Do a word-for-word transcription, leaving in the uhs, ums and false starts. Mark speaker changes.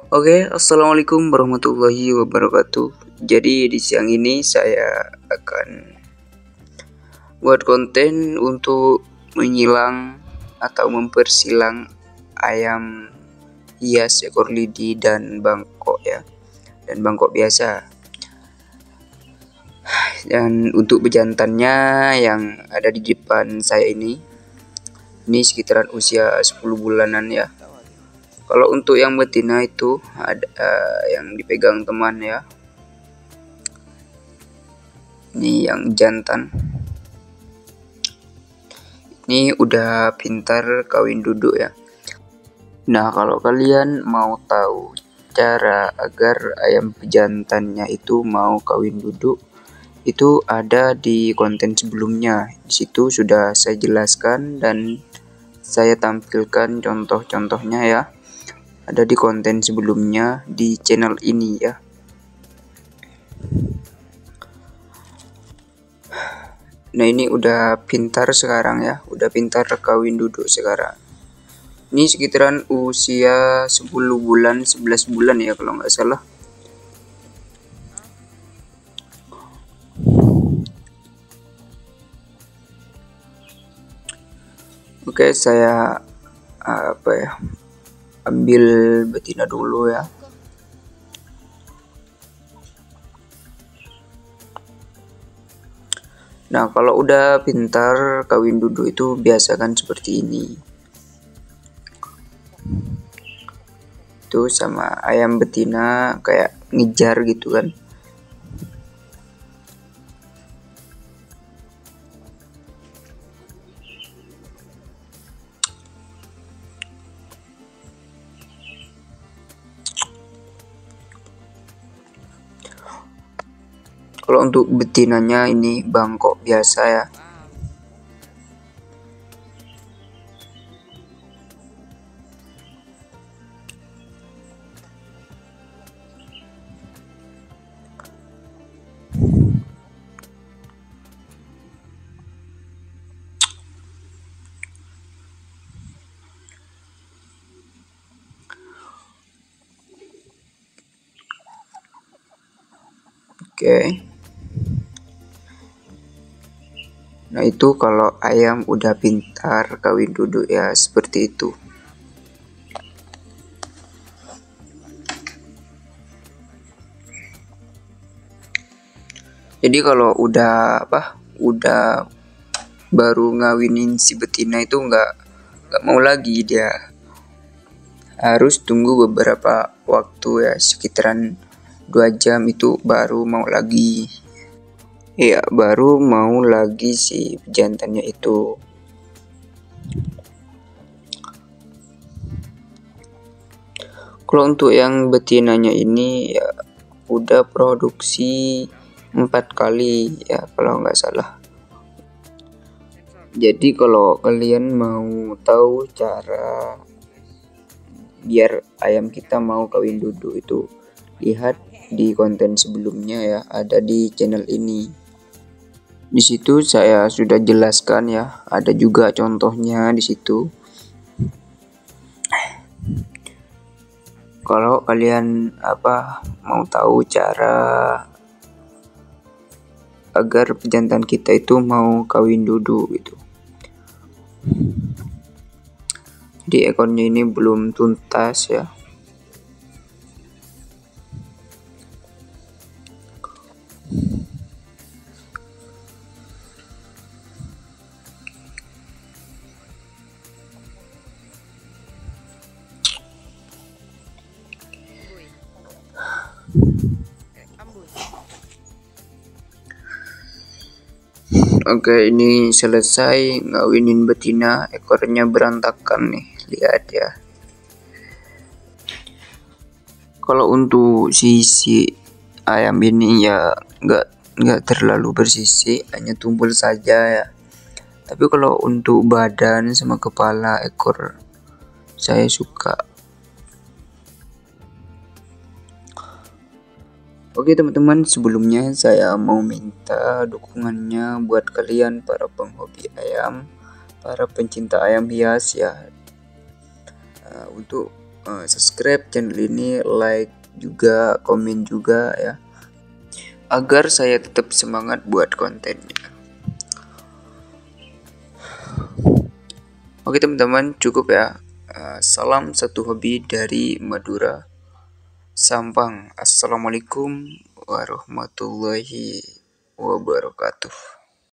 Speaker 1: Oke, assalamualaikum warahmatullahi wabarakatuh. Jadi di siang ini saya akan buat konten untuk menyilang atau mempersilang ayam hias ekor lidi dan bangkok ya, dan bangkok biasa. Dan untuk bejantannya yang ada di depan saya ini, ini sekitaran usia sepuluh bulanan ya. Kalau untuk yang betina itu ada uh, yang dipegang teman ya. Ini yang jantan. Ini udah pintar kawin duduk ya. Nah, kalau kalian mau tahu cara agar ayam pejantannya itu mau kawin duduk, itu ada di konten sebelumnya. Di situ sudah saya jelaskan dan saya tampilkan contoh-contohnya ya. Ada di konten sebelumnya di channel ini ya. Nah, ini udah pintar sekarang ya, udah pintar kawin duduk sekarang. Ini sekitaran usia sepuluh bulan, sebelas bulan ya kalau nggak salah. Oke, saya apa ya, ambil betina dulu ya. Nah, kalau udah pintar kawin duduk itu biasa kan seperti ini. Itu sama ayam betina kayak ngejar gitu kan. Kalau untuk betinanya ini bangkok biasa ya. Oke. Nah, itu kalau ayam udah pintar kawin duduk ya, seperti itu. Jadi kalau udah apa, udah baru ngawinin si betina itu nggak nggak mau lagi dia, harus tunggu beberapa waktu ya, sekitaran dua jam itu baru mau lagi. Ya, baru mau lagi si jantannya itu. Kalau untuk yang betinanya ini ya udah produksi empat kali ya kalau nggak salah. Jadi kalau kalian mau tahu cara biar ayam kita mau kawin duduk itu, lihat di konten sebelumnya ya, ada di channel ini. Di situ saya sudah jelaskan ya, ada juga contohnya di situ. Kalau kalian apa mau tahu cara agar pejantan kita itu mau kawin duduk gitu. Jadi ekornya ini belum tuntas ya. Oke, ini selesai ngawinin betina, ekornya berantakan nih, lihat ya. Kalau untuk sisi ayam ini ya nggak nggak terlalu bersisi, hanya tumpul saja ya. Tapi kalau untuk badan sama kepala ekor saya suka. Oke teman-teman, sebelumnya saya mau minta dukungannya buat kalian para penghobi ayam, para pencinta ayam hias ya, uh, untuk uh, subscribe channel ini, like juga, komen juga ya, agar saya tetap semangat buat kontennya. Oke teman-teman, cukup ya. Uh, salam satu hobi dari Madura, Sampang. Assalamualaikum warahmatullahi wabarakatuh.